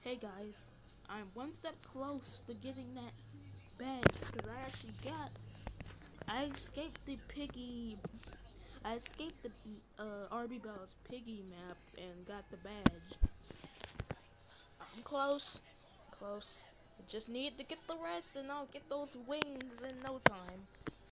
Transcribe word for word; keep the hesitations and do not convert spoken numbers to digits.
Hey guys, I'm one step close to getting that badge because I actually got. I escaped the piggy. I escaped the uh, R B Bell's piggy map and got the badge. I'm close, close. I just need to get the rest and I'll get those wings in no time.